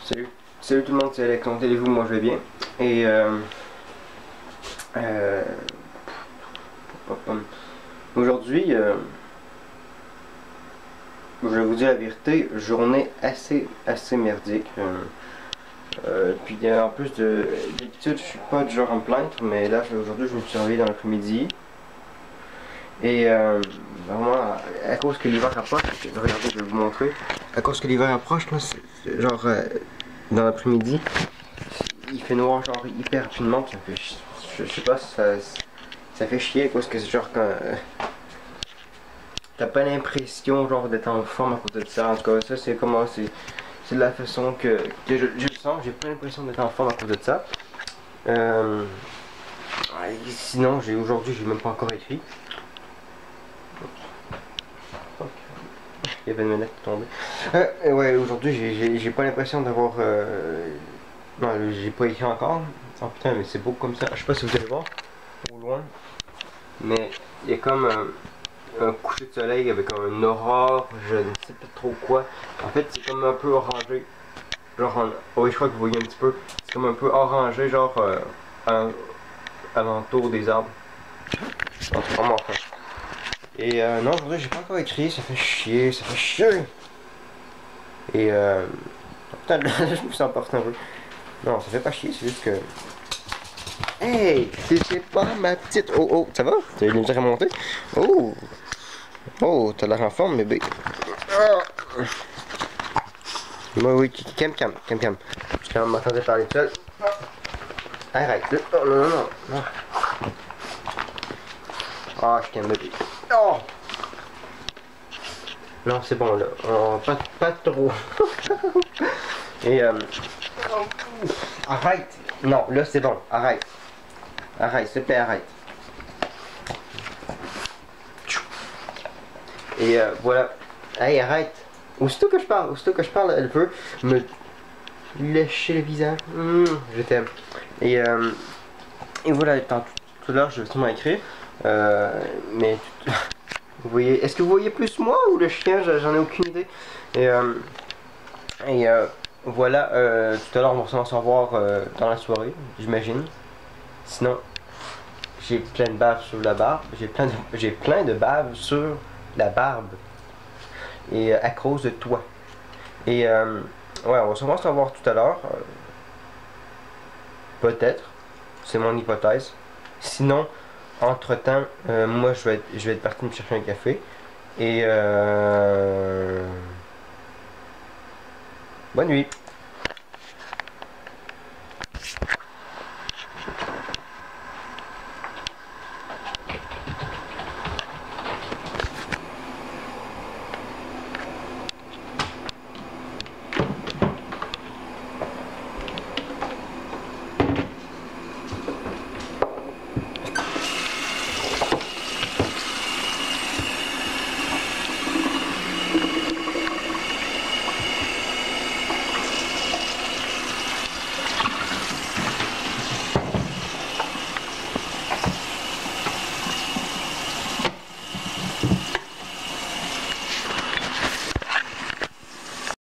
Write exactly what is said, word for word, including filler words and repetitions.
Salut, salut tout le monde, c'est Alex, comment allez-vous? Moi je vais bien. Et euh, euh, aujourd'hui, euh, je vais vous dire la vérité, journée assez assez merdique. Euh, euh, puis en plus de d'habitude, je suis pas du genre à me plaindre, mais là aujourd'hui je me suis réveillé dans l'après-midi. Et euh, vraiment, à, à cause que l'hiver approche, regardez, je vais vous montrer. À cause que l'hiver approche, là, c'est genre euh, dans l'après-midi, il fait noir genre hyper rapidement, ça fait, je, je sais pas, ça, ça fait chier à cause que c'est genre quand euh, t'as pas l'impression genre d'être en forme à cause de ça. En tout cas, ça c'est comment, c'est c'est de la façon que, que je, je le sens. J'ai pas l'impression d'être en forme à cause de ça. Euh, sinon, j'ai aujourd'hui, j'ai même pas encore écrit. Il y avait une manette qui tombait. Euh, ouais, aujourd'hui, j'ai pas l'impression d'avoir. Euh... Non, j'ai pas écrit encore. Oh putain, mais c'est beau comme ça. Je sais pas si vous allez voir au loin, mais il y a comme un, un coucher de soleil avec une aurore, je ne sais pas trop quoi. En fait, c'est comme un peu orangé. Genre, en... oh, oui, je crois que vous voyez un petit peu. C'est comme un peu orangé, genre euh, à, alentour des arbres. Donc, vraiment enfin. Et euh, non, aujourd'hui j'ai pas encore écrit, ça fait chier, ça fait chier. Et euh... putain, là, je me sens porté un peu. Non, ça fait pas chier, c'est juste que... Hey, c'est pas ma petite... Oh, oh, ça va? T'as eu déjà remonté? Oh! Oh, t'as l'air en forme, bébé. Ah. Moi, oui, calme, calme, calme, calme. Je quand même m'attendais parler tout seul. Arrête, oh, non, non, non, non. Ah, je calme, bébé. Oh! Non, c'est bon là, oh, pas, pas trop. Et euh... arrête. Non, là c'est bon, arrête. Arrête, s'il te plaît, arrête. Et euh, voilà. Hey, arrête. Aussitôt que je parle, aussitôt que je parle, elle veut me lécher le visage. Mmh, je t'aime. Et euh... et voilà, tant, tout à l'heure je vais sûrement écrire. Euh... Mais... Vous voyez, est-ce que vous voyez plus moi ou le chien? J'en ai aucune idée. Et, euh, et euh, voilà, euh, tout à l'heure on va s'en voir euh, dans la soirée, j'imagine. Sinon, j'ai plein de bave sur la barbe. J'ai plein de, j'ai plein de bave sur la barbe. Et euh, à cause de toi. Et euh, ouais, on va sûrement s'en voir tout à l'heure. Euh, Peut-être. C'est mon hypothèse. Sinon, entre-temps, euh, moi je vais, être, je vais être parti me chercher un café. Et euh... bonne nuit.